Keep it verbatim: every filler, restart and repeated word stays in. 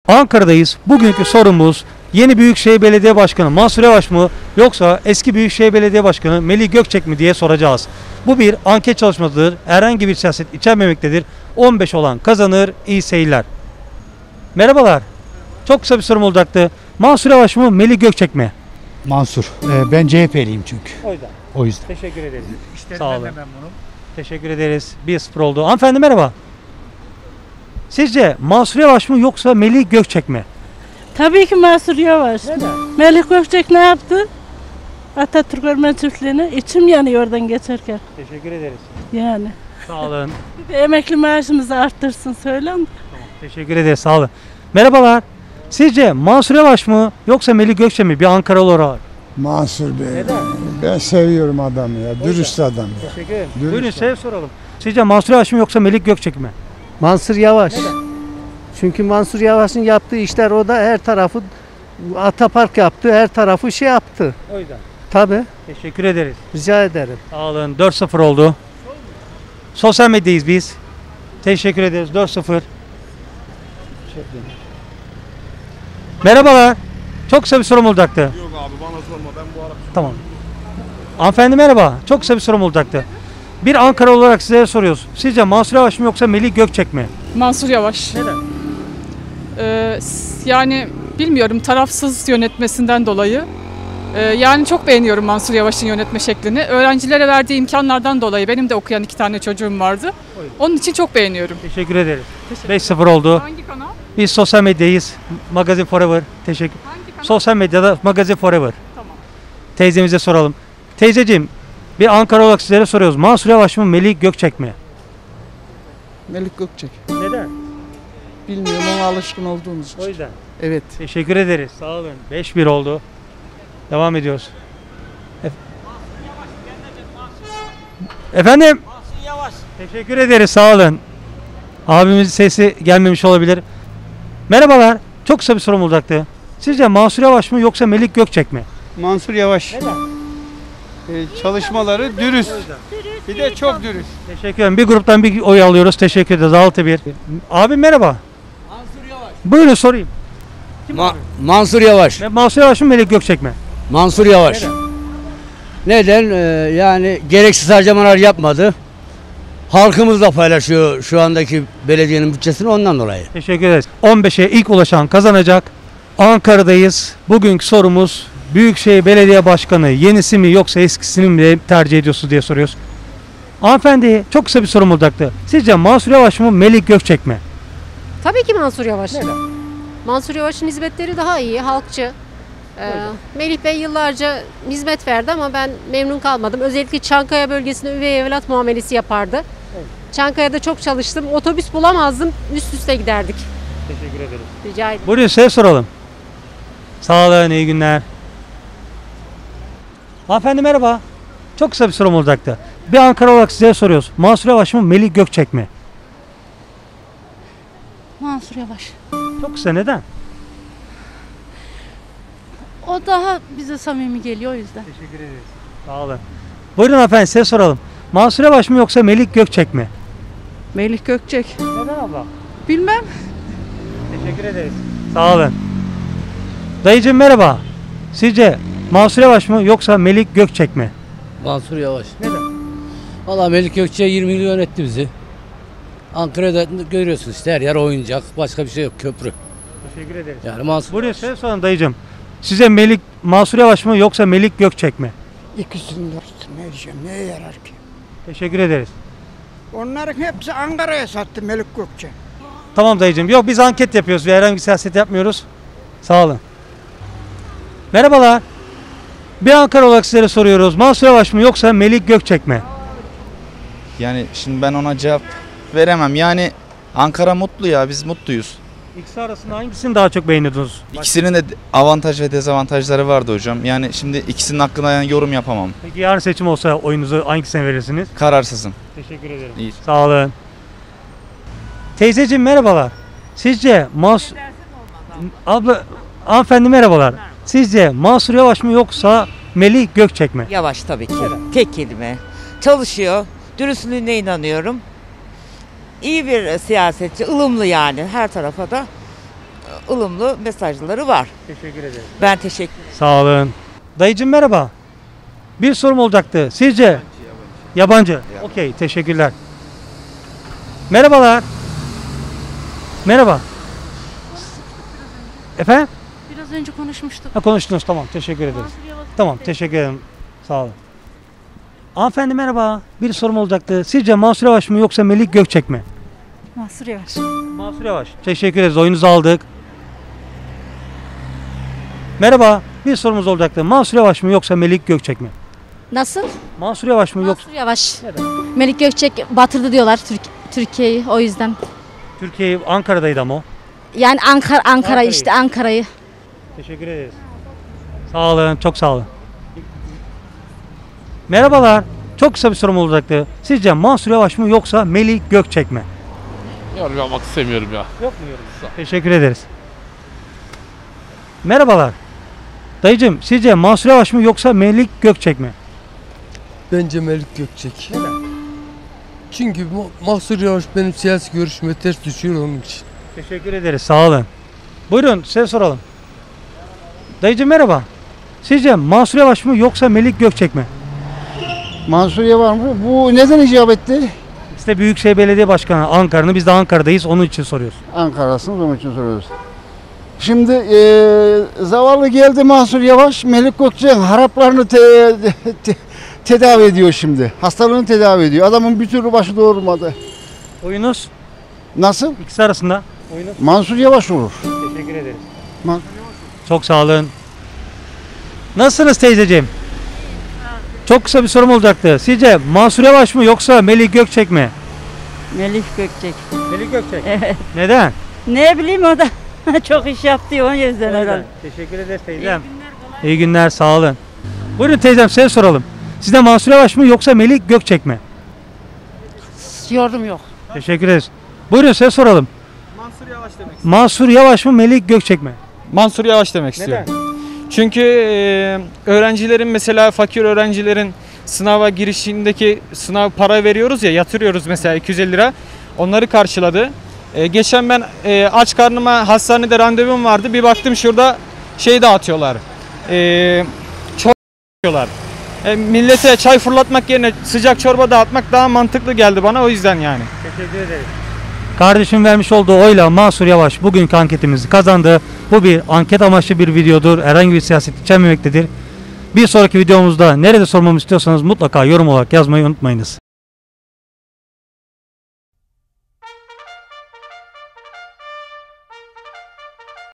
Ankara'dayız. Bugünkü sorumuz yeni Büyükşehir Belediye Başkanı Mansur Yavaş mı yoksa eski Büyükşehir Belediye Başkanı Melih Gökçek mi diye soracağız. Bu bir anket çalışmasıdır. Herhangi bir siyaset içermemektedir. on beş olan kazanır. İyi seyirler. Merhabalar. Çok kısa bir sorum olacaktı. Mansur Yavaş mı Melih Gökçek mi? Mansur. Ee, ben C H P'liyim çünkü. O yüzden. O yüzden. Teşekkür ederiz. İşte Sağ olun. Teşekkür ederiz. bir sıfır oldu. Hanımefendi merhaba. Sizce Mansur Yavaş mı yoksa Melih Gökçek mi? Tabii ki Mansur Yavaş. Neden? Melih Gökçek ne yaptı? Atatürk Orman Çiftliği'ne içim yanıyor oradan geçerken. Teşekkür ederiz. Yani. Sağ olun. Bir de emekli maaşımızı arttırsın söyle mi? Teşekkür ederiz. Sağ olun. Merhabalar. Sizce Mansur Yavaş mı yoksa Melih Gökçek mi? Bir Ankaralı olarak. Mansur Bey. Neden? Ben seviyorum adamı ya. Dürüst adam ya. Teşekkür ederim. Dürüst Buyurun adam. size soralım. Sizce Mansur Yavaş mı yoksa Melih Gökçek mi? Mansur Yavaş. Neden? Çünkü Mansur Yavaş'ın yaptığı işler o da her tarafı Atapark yaptı, her tarafı şey yaptı. O yüzden. Tabii, Teşekkür ederiz. rica ederim. Sağ olun. dört sıfır oldu. Sosyal medyayız biz. Teşekkür ederiz. dört sıfır. Merhabalar. Çok kısa bir sorum olacaktı. Yok abi bana sorma ben bu arada. Tamam. Hanımefendi merhaba. Çok kısa bir sorum olacaktı. Bir Ankara olarak sizlere soruyoruz. Sizce Mansur Yavaş mı yoksa Melih Gökçek mi? Mansur Yavaş. Neden? Ee, s- yani bilmiyorum tarafsız yönetmesinden dolayı. Ee, yani çok beğeniyorum Mansur Yavaş'ın yönetme şeklini. Öğrencilere verdiği imkanlardan dolayı benim de okuyan iki tane çocuğum vardı. Onun için çok beğeniyorum. Teşekkür ederiz. beş sıfır oldu. Hangi kanal? Biz sosyal medyayız. Magazin Forever. Teşekkür. Hangi kanal? Sosyal medyada Magazin Forever. Tamam. Teyzemize soralım. Teyzeciğim, bir Ankara olarak sizlere soruyoruz. Mansur Yavaş mı Melih Gökçek mi? Melih Gökçek. Neden? Bilmiyorum ama alışkın olduğumuz için. O yüzden. Evet. Teşekkür ederiz. Sağ olun. beş bir oldu. Devam ediyoruz. Ef- Efendim? Teşekkür ederiz. Sağ olun. Abimizin sesi gelmemiş olabilir. Merhabalar. Çok kısa bir sorum olacaktı. Sizce Mansur Yavaş mı yoksa Melih Gökçek mi? Mansur Yavaş. Neden? Ee, çalışmaları dürüst. Bir de çok dürüst. Teşekkür ederim. Bir gruptan bir oy alıyoruz. Teşekkür ederiz. altı bir. Abi merhaba. Mansur Yavaş. Buyurun sorayım. Ma- Mansur Yavaş. Mansur Yavaş mı Melih Gökçek mi? Mansur Yavaş. Neden? Neden? Ee, yani gereksiz harcamalar yapmadı. Halkımızla paylaşıyor şu andaki belediyenin bütçesini ondan dolayı. Teşekkür ederiz. on beşe ilk ulaşan kazanacak. Ankara'dayız. Bugünkü sorumuz Büyükşehir Belediye Başkanı yenisi mi yoksa eskisini mi tercih ediyorsunuz diye soruyoruz. Hanımefendi çok kısa bir sorum olacaktı. Sizce Mansur Yavaş mı Melih Gökçek mi? Tabii ki Mansur Yavaş. Neden? Mansur Yavaş'ın hizmetleri daha iyi, halkçı. Ee, Melih Bey yıllarca hizmet verdi ama ben memnun kalmadım. Özellikle Çankaya bölgesinde üvey evlat muamelesi yapardı. Çankaya'da çok çalıştım. Otobüs bulamazdım. Üst üste giderdik. Teşekkür ederim. Rica ederim. Buyurun size soralım. Sağ olun, iyi günler. Hanımefendi merhaba. Çok kısa bir sorum olacaktı. Bir Ankara olarak size soruyoruz. Mansur Yavaş mı Melih Gökçek mi? Mansur Yavaş. Çok kısa neden? O daha bize samimi geliyor o yüzden. Teşekkür ederiz. Sağ olun. Buyurun hanımefendi size soralım. Mansur Yavaş mı yoksa Melih Gökçek mi? Melih Gökçek. Neden abla? Bilmem. Teşekkür ederiz. Sağ olun. Dayıcığım merhaba. Sizce Mansur Yavaş mı yoksa Melih Gökçek mi? Mansur Yavaş. Neden? Valla Melih Gökçe yirmi milyon etti bizi. Ankara'da görüyorsunuz işte her yer oyuncak. Başka bir şey yok, köprü. Teşekkür ederiz. Yani Mansur Buyurun Yavaş. size sorun dayıcığım. Size Melih, Mansur Yavaş mı yoksa Melih Gökçek mi? İkisini de tutmayacağım. Neye yarar ki? Teşekkür ederiz. Onların hepsi Ankara'ya sattı Melih Gökçek. Tamam dayıcığım. Yok biz anket yapıyoruz. Bir herhangi bir siyaset yapmıyoruz. Sağ olun. Merhabalar. Bir Ankara olarak sizlere soruyoruz. Mansur Yavaş mı yoksa Melih Gökçek mi? Yani şimdi ben ona cevap veremem. Yani Ankara mutlu ya biz mutluyuz. İkisi arasında hangisini daha çok beğeniyordunuz? İkisinin de avantaj ve dezavantajları vardı hocam. Yani şimdi ikisinin hakkında yani yorum yapamam. Peki yarın seçim olsa oyunuzu hangisine verirsiniz? Kararsızım. Teşekkür ederim. İyi. Sağ olun. Teyzeciğim merhabalar. Sizce Mansur... Abla, hanımefendi merhabalar. Sizce Mansur Yavaş mı yoksa Melih Gökçek mi? Yavaş tabii ki. Tek kelime. Çalışıyor. Dürüstlüğüne inanıyorum. İyi bir siyasetçi, ılımlı yani her tarafa da. ılımlı mesajları var. Teşekkür ederim. Ben teşekkür Sağ olun. Dayıcım merhaba. Bir sorum olacaktı. Sizce? Yabancı. Yabancı. Okey, teşekkürler. Merhabalar. Merhaba. Efendim? Biraz önce konuşmuştuk. Ha, konuştunuz, tamam, teşekkür ederiz. Tamam, teşekkür ederim. Sağ olun. Hanımefendi merhaba. Bir sorum olacaktı. Sizce Mansur Yavaş mı yoksa Melik Gökçek mi? Mansur Yavaş. Mansur Yavaş. Teşekkür ederiz. Oyunuzu aldık. Merhaba. Bir sorumuz olacaktı. Mansur Yavaş mı yoksa Melik Gökçek mi? Nasıl? Mansur Yavaş mı yoksa? Mansur Yavaş. Melik Gökçek batırdı diyorlar Türk Türkiye'yi o yüzden. Türkiye Ankara'daydı ama o. Yani Ankara Ankara Ankara'yı. işte Ankara'yı. Teşekkür ederiz. Sağ olun. Çok sağ olun. Merhabalar. Çok kısa bir sorum olacaktı. Sizce Mansur Yavaş mı yoksa Melik Gökçek mi? Yorum yapmak istemiyorum ya. Yok mu yorum? Teşekkür ederiz. Merhabalar. Dayıcım sizce Mansur Yavaş mı yoksa Melik Gökçek mi? Bence Melik Gökçek. Neden? Çünkü Ma- Mansur Yavaş benim siyasi görüşüme ters düşüyor onun için. Teşekkür ederiz. Sağ olun. Buyurun size soralım. Dayıcım merhaba. Sizce Mansur Yavaş mı yoksa Melik Gökçek mi? Mansur Yavaş mı? Bu neden icap etti? İşte Büyükşehir Belediye Başkanı Ankara'nın, biz de Ankara'dayız, onun için soruyoruz. Ankara'sınız, onun için soruyoruz. Şimdi eee zavallı geldi Mansur Yavaş, Melik Gökçek haraplarını te- te- tedavi ediyor şimdi. Hastalığını tedavi ediyor. Adamın bir türlü başı doğrulmadı. Oyunuz? Nasıl? İkisi arasında. Oyunuz? Mansur Yavaş olur. Teşekkür ederiz. Man- Çok sağ olun. Nasılsınız teyzeciğim? Çok kısa bir sorum olacaktı. Sizce Mansur Yavaş mı yoksa Melik Gökçek mi? Melik Gökçek. Melik Gökçek. Evet. Neden? Ne bileyim o da çok iş yaptı o yüzden herhalde. Teşekkür ederiz teyzem. İyi günler, sağ olun. Buyurun teyzem, size soralım. Sizde Mansur Yavaş mı yoksa Melik Gökçek mi? Yorum yok. Teşekkür ederiz. Buyurun size soralım. Mansur Yavaş demek Mansur Yavaş mı Melik Gökçek mi? Mansur Yavaş demek istiyorum. Çünkü e, öğrencilerin mesela fakir öğrencilerin sınava girişindeki sınav para veriyoruz ya, yatırıyoruz mesela iki yüz elli lira. Onları karşıladı. E, geçen ben e, aç karnıma hastanede randevum vardı. Bir baktım şurada şey dağıtıyorlar. E, çorba dağıtıyorlar. E, millete çay fırlatmak yerine sıcak çorba dağıtmak daha mantıklı geldi bana, o yüzden yani. Teşekkür ederiz. Kardeşim vermiş olduğu oyla Mansur Yavaş bugünkü anketimizi kazandı. Bu bir anket amaçlı bir videodur. Herhangi bir siyaset içermemektedir. Bir sonraki videomuzda nerede sormamı istiyorsanız mutlaka yorum olarak yazmayı unutmayınız.